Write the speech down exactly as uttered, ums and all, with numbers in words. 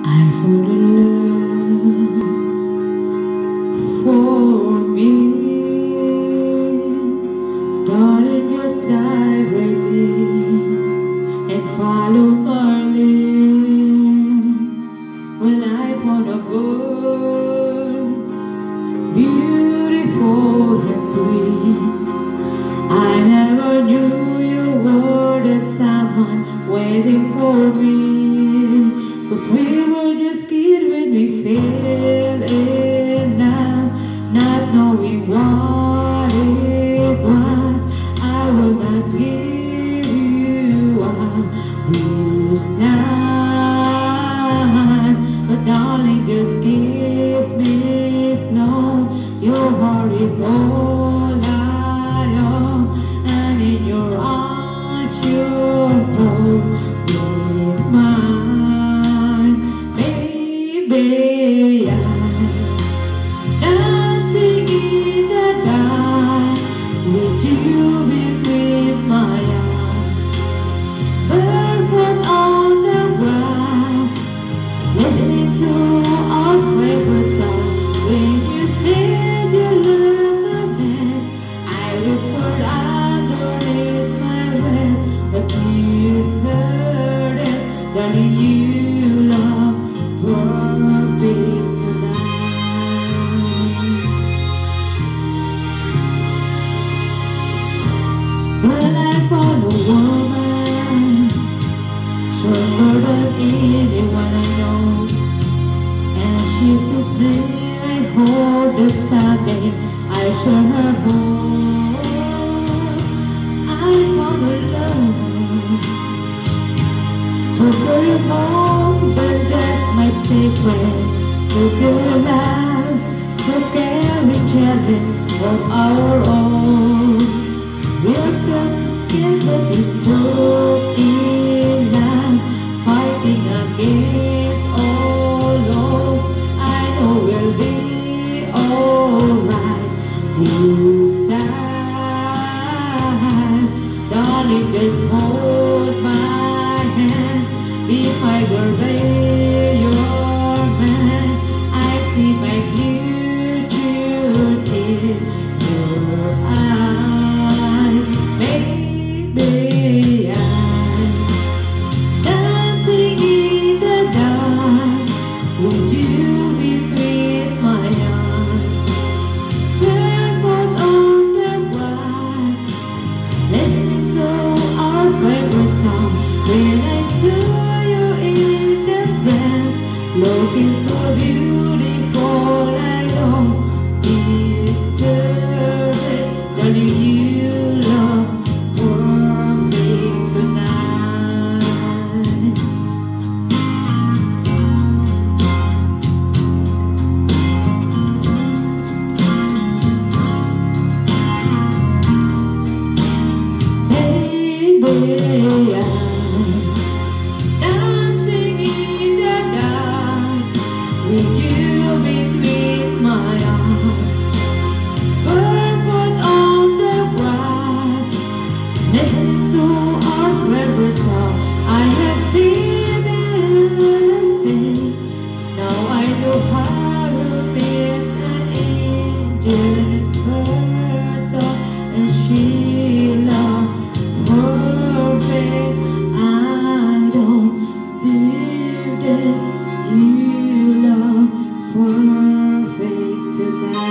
I fall in love for me. Darling, just dive right in and follow my lead. Well, I found a girl, beautiful and sweet. I never knew you were that someone waiting for me. 'Cause we were just kids when we fell in love, not knowing what it was. I will not give you up this time, but darling, just kiss me slow. Your heart is all I own, and in your eyes you're holding mine. Baby, I'm dancing in the dark with you between my arms, barefoot on the grass, listening to our favorite song. When you said you loved the best, I whispered underneath my breath, but you heard it, darling. You love perfect tonight. Well, I found a woman stronger than anyone I know, and she says, "Please, I hope that someday I show her home." I found a love, took her home, but that's my secret. Took her love, took every challenge of our own. We are still together, we stood in love, fighting against all odds. I know we'll be alright this time. Darling, just hold my hand. If I were your man, I see my futures in your eyes. Baby, I'm dancing in the dark with you between my arms, barefoot on the grass, listening to our favorite song. When I saw you in the dress, looking so beautiful, I know this service, darling, you love perfect tonight. Baby, I'm dancing in the dark with you between my arms, barefoot on the grass, listening to our favorite song. I have been innocent, now I know how to be an angel person, and she loves perfect. I don't think that you love perfect tonight.